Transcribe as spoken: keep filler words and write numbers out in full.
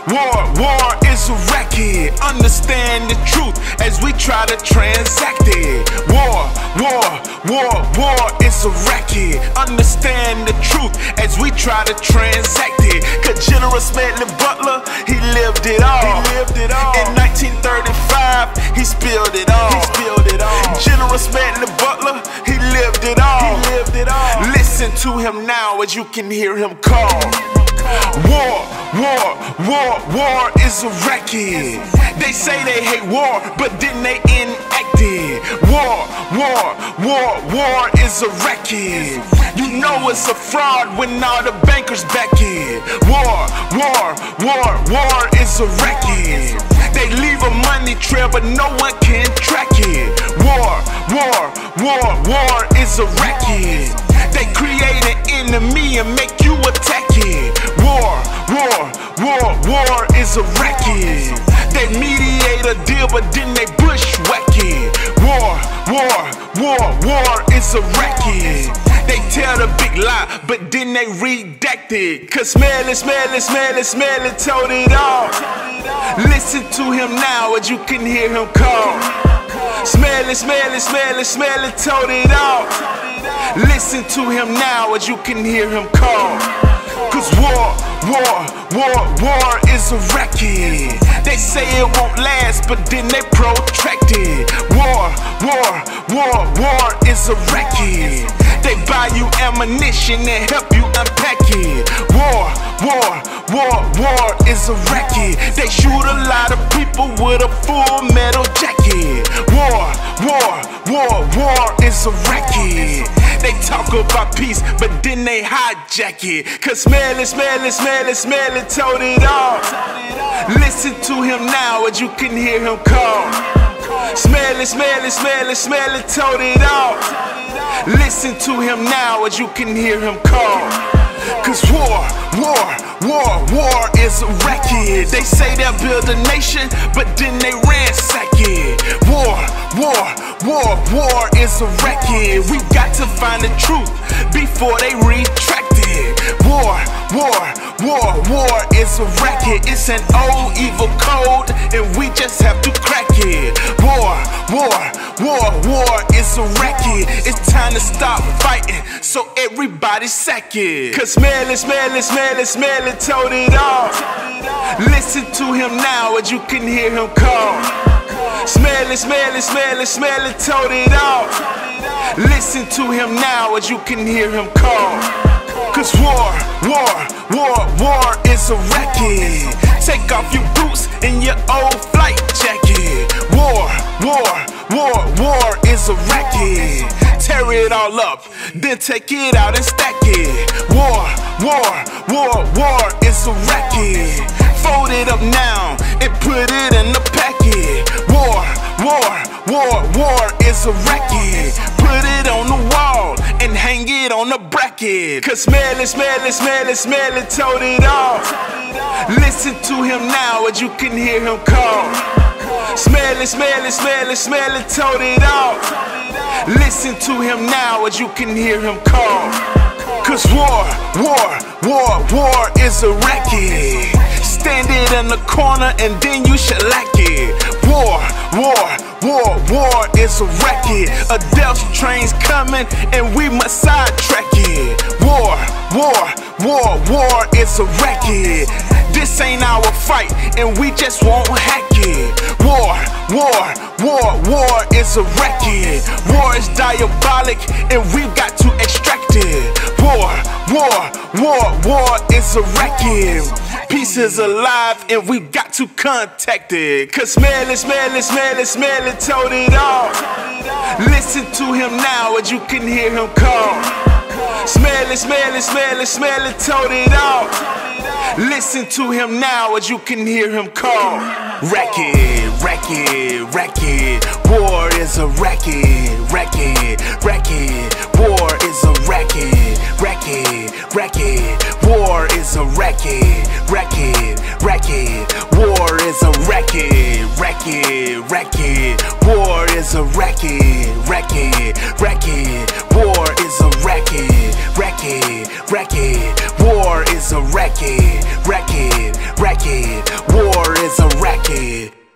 war, war is a racket. Understand the truth as we try to transact it. War, war, war, war is a racket. Understand the truth as we try to transact it. Cause General Smedley Butler, he lived it all. He lived it all. In nineteen thirty-five, he spilled it all. He spilled it all. General Smedley Butler, he lived it all. He lived it all. Listen to him now as you can hear him call. War, war, war, war is a racket. They say they hate war, but then they enact it. War, war, war, war is a racket. You know it's a fraud when all the bankers back it. War, war, war, war is a racket. They leave a money trail, but no one can track it. War, war, war, war is a racket. They create an enemy and make you attack it. War, war, war, war is a racket. They mediate a deal, but then they bushwhack it. War, war, war, war is a racket. They tell the big lie, but then they redact it. Cause Smedley, Smedley, Smedley, Smedley told it all. Listen to him now as you can hear him call. Smedley, Smedley, Smedley, Smedley told it all. Listen to him now as you can hear him call. Cause war, war, war, war is a racket. They say it won't last, but then they protract it. War, war, war, war is a racket. They buy you ammunition and help you unpack it. War, war, war, war is a racket. They shoot a lot of people with a full metal jacket. War, war, war, war is a racket. They talk about peace, but then they hijack it. Cause Smedley, Smedley, Smedley, Smedley told it all. Listen to him now as you can hear him call. Smedley, Smedley, Smedley, Smedley told it all. Listen to him now as you can hear him call. Cause war, war, war, war is a racket. They say they'll build a nation, but then they ransack it. War, war, war, war is a racket. We got to find the truth before they retract it. War, war, war, war is a racket. It's an old evil code and we just have to crack it. War, war, war, war is a racket. It's time to stop fighting so everybody sack it. Cause Smedley, Smedley, Smedley, Smedley told it all. Listen to him now as you can hear him call. Smedley, Smedley, Smedley, Smedley told it all. Listen to him now as you can hear him call. Cause war, war, war, war is a racket. Take off your boots and your old flight jacket. War, war, war, war is a racket. Tear it all up, then take it out and stack it. War, war, war, war is a racket. Fold it up now and put it in the packet. War, war, war, war is a racket. Put it on the wall and hang it on the bracket. Cause Smedley, Smedley, Smedley, Smedley told it all. Listen to him now as you can hear him call. Smedley, Smedley, Smedley, Smedley told it all. Listen to him now as you can hear him call. Cause war, war, war, war is a racket. Stand it in the corner and then you shellac it. War, war, war, war is a racket. A death train's coming and we must sidetrack it. War, war, war, war is a racket. This ain't our fight and we just won't hack it. War, war, war, war is a racket. War is diabolic and we've got to extract it. War, war, war, war is a racket. Peace is alive and we got to contact it. Cause Smedley, Smedley, Smedley, Smedley told it all. Listen to him now as you can hear him call. Smedley, Smedley, Smedley, Smedley told it all. Listen to him now as you can hear him call. Racket, racket, racket. War is a racket, racket, racket. War is a racket, racket, racket. War is a racket, racket, racket. War is a racket, racket, racket. War is a racket, racket, racket. War is a racket, racket, racket. War is a racket, racket, racket. War is a racket.